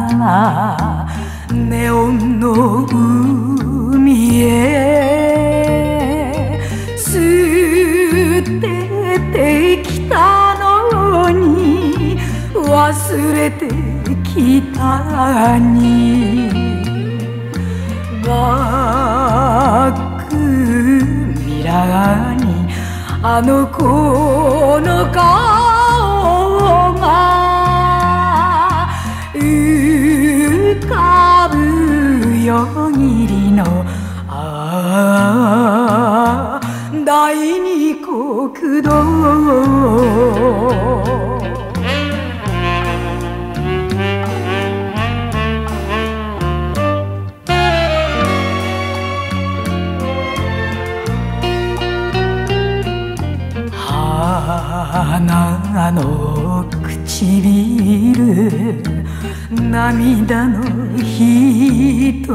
らネオンの海へ捨ててきたのに忘れてきたにバックミラーにあの子の顔が浮かぶ夜霧の第二国道花の唇涙の瞳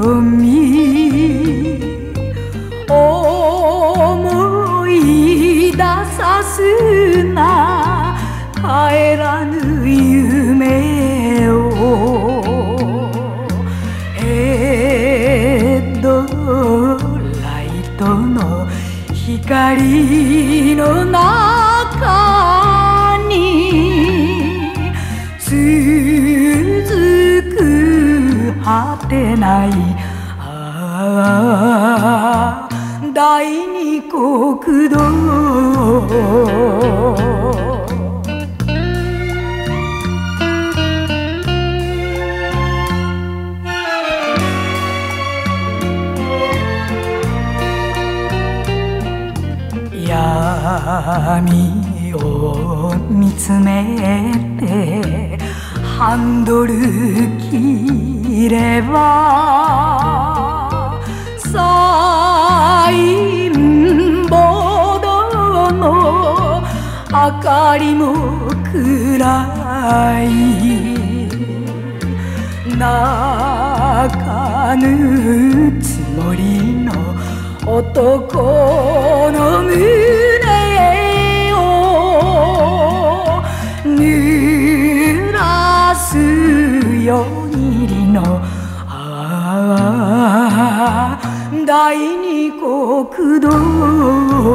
思い出さすな帰らぬ夢をヘッドライトの光の中に続く果てない第二国道闇を見つめてハンドル切ればサインボードの明かりも暗い泣かぬつもりの男の胸を濡らす夜霧の第二国道